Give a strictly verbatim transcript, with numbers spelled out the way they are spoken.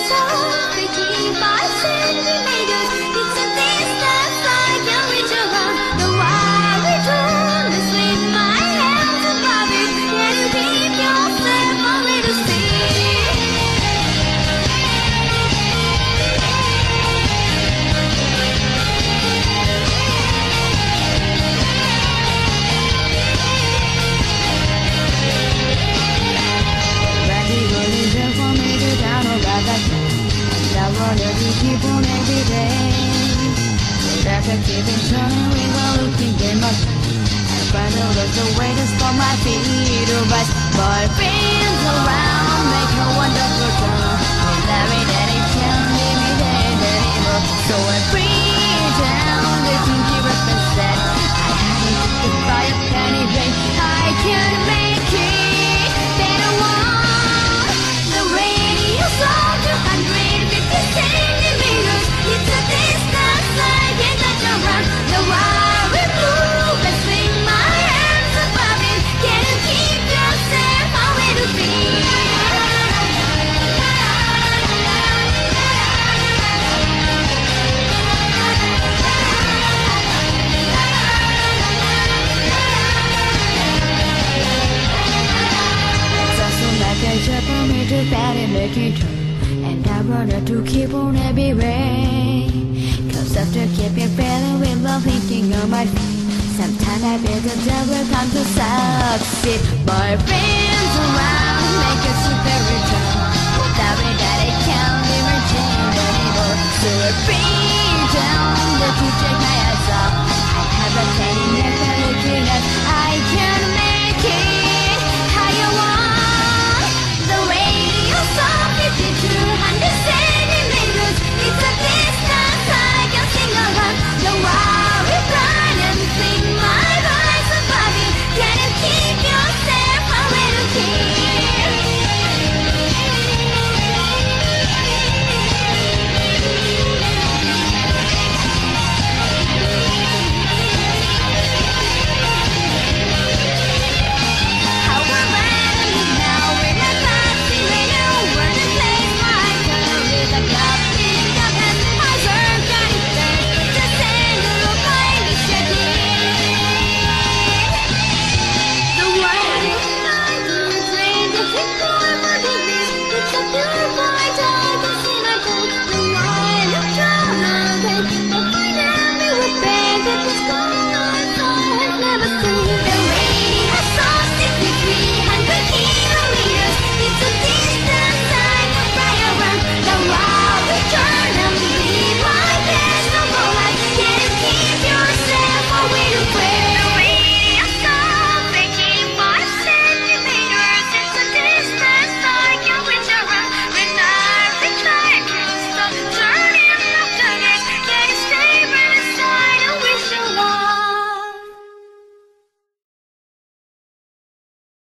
keep on every day. That I keep on turning without looking at my and find out the way to stop my feet to rise. Boyfriends around make a wonderful girl. Larry Daddy can't leave me there anymore. So I breathe down the kinky rip and said I had to cry a penny rain. I can't make it better one. The radio's on two hundred fifty centimeters. It's a distance I can't touch around. The wire blue and swing my hands above it. Can you keep yourself away to be? For me to bed in the kitchen, and I wanted to keep on every way. Cause after keeping feeling with love thinking on my feet, sometimes I feel the devil come to succeed. Boyfriends around.